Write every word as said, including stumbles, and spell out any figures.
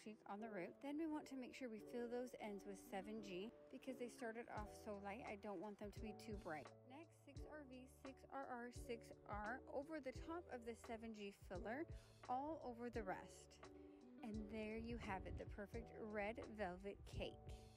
cheek on the root. Then we want to make sure we fill those ends with seven G because they started off so light. I don't want them to be too bright. Next, six R V, six R R, six R over the top of the seven G filler, all over the rest. And there you have it, the perfect red velvet cake.